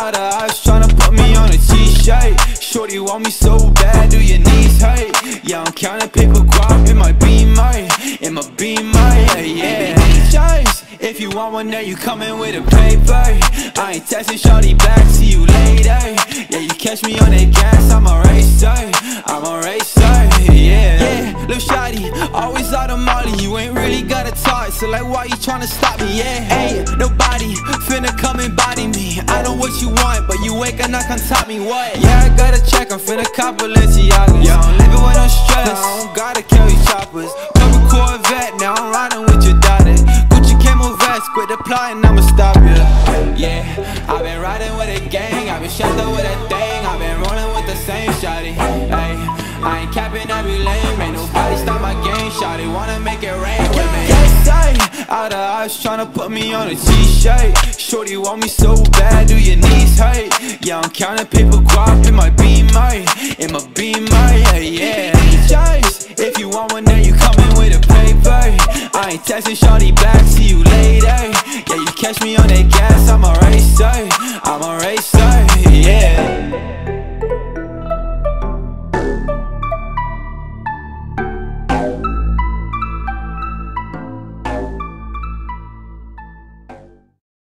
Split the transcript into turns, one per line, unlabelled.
out of eyes tryna put me on a t-shirt. Shorty want me so bad, do your knees hurt? Yeah, I'm counting paper guap in my Beamer, yeah. Choice, if you want one, then you coming with a paper. I ain't texting shorty back, see you later. Yeah, you catch me on that gas, I'm a racer, yeah. Lil' shawty, always out of molly, you ain't really got a talk, so like why you tryna stop me, yeah. Hey, nobody finna come and body me. I know what you want, but you ain't gonna come top me, what? Yeah, I gotta check, I'm finna cop Balenciagas. Yeah, I'm living with no stress, I don't gotta carry choppers. Couple Corvette, now I'm riding with your daughter. Gucci camo vest, quit applying, I'ma stop ya. Yeah, I've been riding with a gang, I've been strapped up with a thing, I've been rolling with the same shawty. Hey, I ain't capping every lane, ain't nobody stop my game, shawty wanna make it rain with me. Yes, I, out of eyes tryna put me on a t-shirt. Shorty want me so bad, do your knees hurt? Yeah, I'm counting paper guap in my Beamer, yeah. Choice, if you want one, then you coming with a paper. I ain't texting shorty back, see you later. Yeah, you catch me on that gas, I'm a racer.